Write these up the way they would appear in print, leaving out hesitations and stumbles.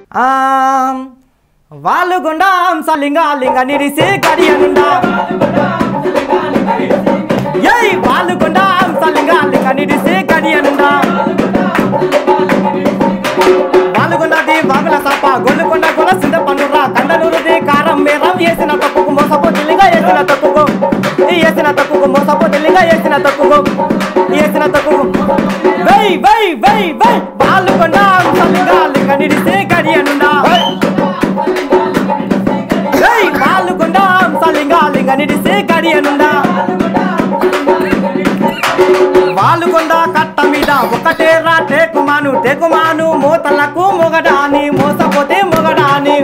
వాలుగొండ హంసలింగ లింగ నిడిసి గడియనుండా ఏయ్ వాలుగొండ హంసలింగ లింగ నిడిసి గడియనుండా వాలుగొండది వాగుల సాప గొల్లుకొండ గొల సింద పన్నురా కండలూరుది కారం మేరం వేసిన తక్కువ మోసపోతే లింగ వేసిన తక్కువ మోసపోతే లింగ వేసిన తక్కువ వై వై వై వై వాలుగొండ హంసలింగ లింగ నిడిసి గడియనుండా ఏయ్ వాలుగొండ హంసలింగ లింగ నిడిసి గడియనుండా వాలుగొండ కట్ట మీద ఒకటేరా టేకుమాను మోతలకు మొగడాని మోసపోతే మొగడాని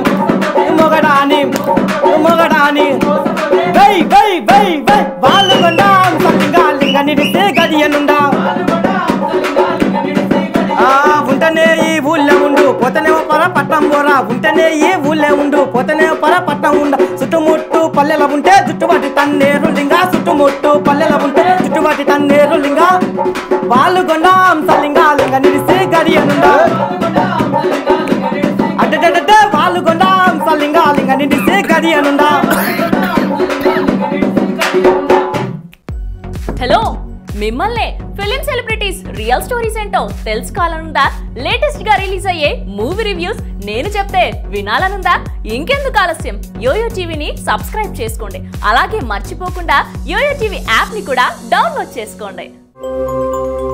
వై వై వై వై వాలుగొండ హంసలింగ లింగ నిడిసి గడియనుండా ఉంటనే ఈ ఊళ్ళో ఉండు పోతనే పర పట్టం పోరా ఉంటనే ఈ ఊళ్ళో ఉండు పోతనే పర పట్టం ఉండ చుట్టుముట్టు పల్లెల ఉంటే జుట్టుబాటి తన్నేరు లింగా చుట్టుముట్టు పల్లెల ఉంటే జుట్టుబాటి తన్నేరు లింగా వాలుగొండ హంసలింగ లింగ నిడిసి గడియనుండా అడ్డడ్డ వాలుగొండ హంసలింగ లింగ నిడిసి గడియనుండా. హలో మిమ్మల్ని ఫిలిం సెలబ్రిటీస్ రియల్ స్టోరీస్ ఏంటో తెలుసుకోవాలనుందా? లేటెస్ట్ గా రిలీజ్ అయ్యే మూవీ రివ్యూస్ నేను చెప్తే వినాలనుందా? ఇంకెందుకు ఆలస్యం, యోయో టీవీని సబ్స్క్రైబ్ చేసుకోండి. అలాగే మర్చిపోకుండా యోయో టీవీ యాప్ ని కూడా డౌన్లోడ్ చేసుకోండి.